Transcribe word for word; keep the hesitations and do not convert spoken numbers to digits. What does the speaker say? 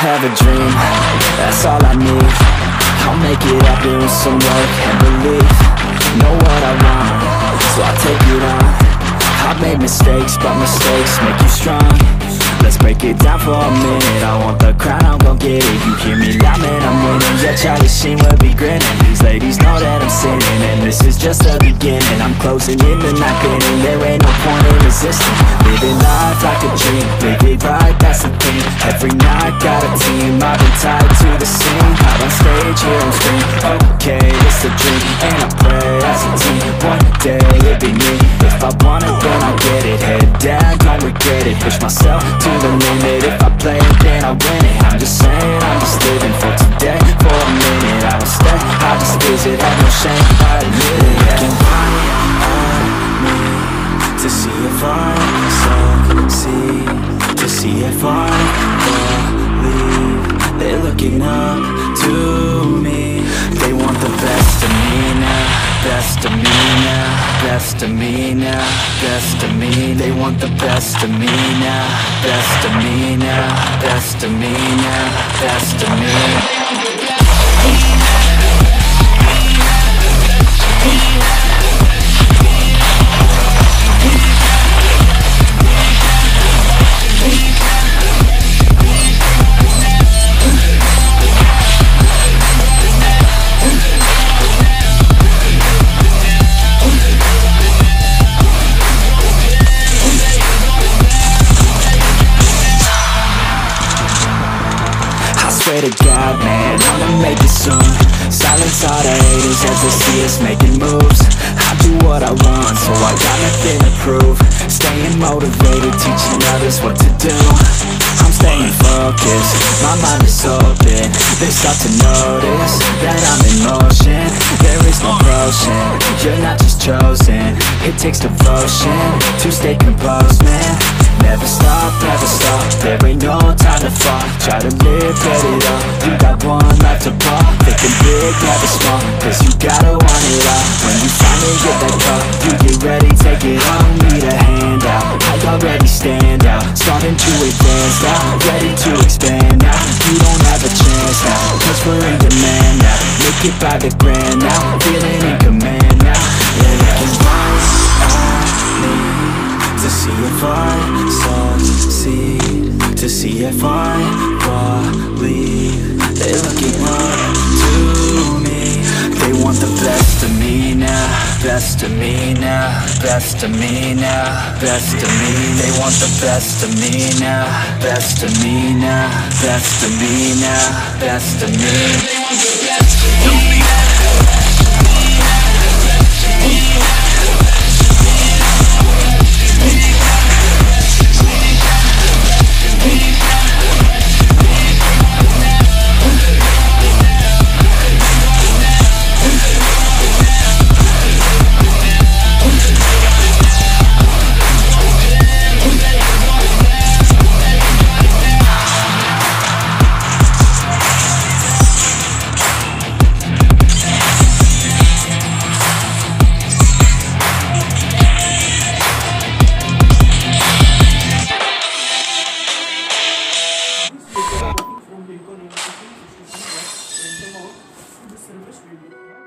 have a dream, that's all I need. I'll make it happen with some work and belief. Know what I want, so I'll take it on. I've made mistakes, but mistakes make you strong. Let's break it down for a minute. I want the crown, I'm gon' get it. You hear me loud, man, I'm winning. Yeah, Charlie Sheen will be grinning. These ladies know that I'm sinning, and this is just the beginning. I'm closing in the night inning. There ain't no point in resisting. Living life like a dream, live it right, that's the thing. Every night, got a team, I've been tied to the scene. Out on stage, here on screen. Okay, it's a dream, and I pray as a team. One day, it'll be me. If I want it, then I'll get it. Head down, don't regret it. Push myself to the limit. If I play it, then I win it. I'm just saying, I'm just living for today. For a minute, I don't stay, I just visit. Have no shame, I admit it. Looking right at me to see if I succeed, to see if I believe. They're looking up to me. They want the best of me now, best of me now, best of me now, best of me. They want the best of me now, best of me now, best of me now, best of me. Swear to God, man, I'ma make it soon. Silence all the haters as they see us making moves. I do what I want, so I got nothing to prove. Staying motivated, teaching others what to do. I'm staying focused, my mind is open. They start to notice that I'm in motion. There is no potion, you're not just chosen. It takes devotion to stay composed, man. Never stop, never stop, there ain't no time to fall. Try to live, get it up, you got one life to pop. Thinking big, never small, cause you gotta want it all. When you finally get that call, you get ready, take it on. Need a hand out, I already stand out. Starting to advance now, ready to expand now. You don't have a chance now, cause we're in demand now. Make it by the grand now, feeling in command now. Yeah, looking right at me to see if I succeed, to see if I believe. They're looking up to me. They want the best of me now, best of me now, best of me now, best of me. They want the best of me now, best of me now, best of me now, best of me. They want the best of me. From Lincoln University, system of the service video.